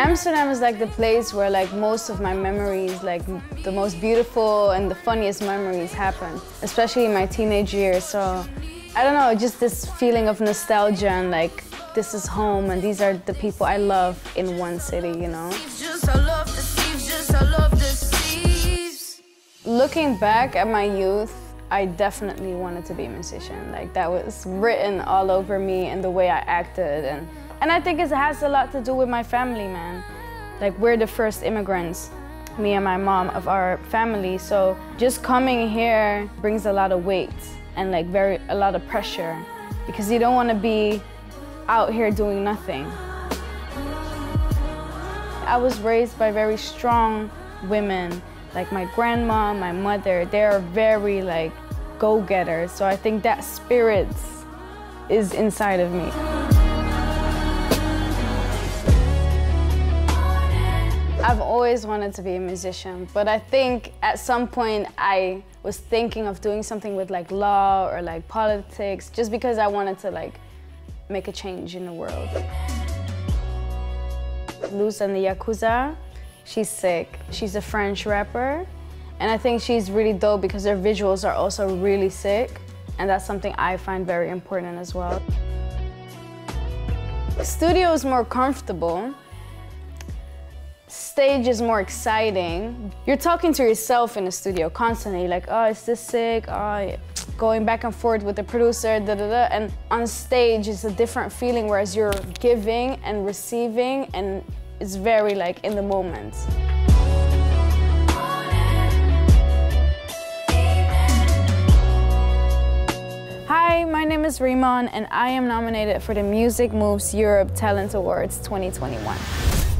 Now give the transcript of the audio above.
Amsterdam is like the place where like most of my memories, like the most beautiful and the funniest memories happen, especially in my teenage years. So I don't know, just this feeling of nostalgia and like this is home and these are the people I love in one city, you know? Looking back at my youth, I definitely wanted to be a musician. Like that was written all over me and the way I acted. And I think it has a lot to do with my family, man. Like we're the first immigrants, me and my mom, of our family. So just coming here brings a lot of weight and like a lot of pressure because you don't want to be out here doing nothing. I was raised by very strong women. Like my grandma, my mother, they're very like go-getters. So I think that spirit is inside of me. I've always wanted to be a musician, but I think at some point I was thinking of doing something with like law or like politics, just because I wanted to like make a change in the world. Luz and the Yakuza, she's sick. She's a French rapper, and I think she's really dope because her visuals are also really sick, and that's something I find very important as well. Studio is more comfortable. Stage is more exciting. You're talking to yourself in the studio constantly, like, oh, is this sick? Oh, going back and forth with the producer, da da da. And on stage, it's a different feeling, whereas you're giving and receiving, and it's very like in the moment. Hi, my name is Rimon, and I am nominated for the Music Moves Europe Talent Awards 2021.